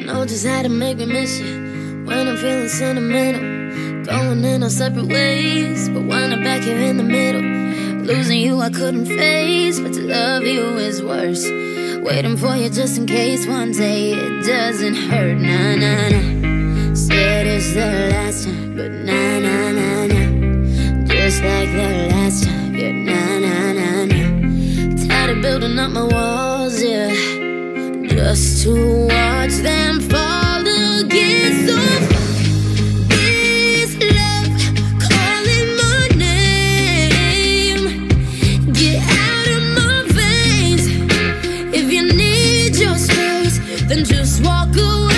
know just how to make me miss you when I'm feeling sentimental. Going in our separate ways, but when I'm back here in the middle. Losing you I couldn't face, but to love you is worse. Waiting for you just in case one day it doesn't hurt. Nah, nah, nah. Said it's the last time, but nah, nah, nah, nah. Just like the last time, yeah, nah, nah, nah, nah. Tired of building up my walls, yeah, just to watch them fall again. So this love calling my name, get out of my veins. If you need your space, then just walk away.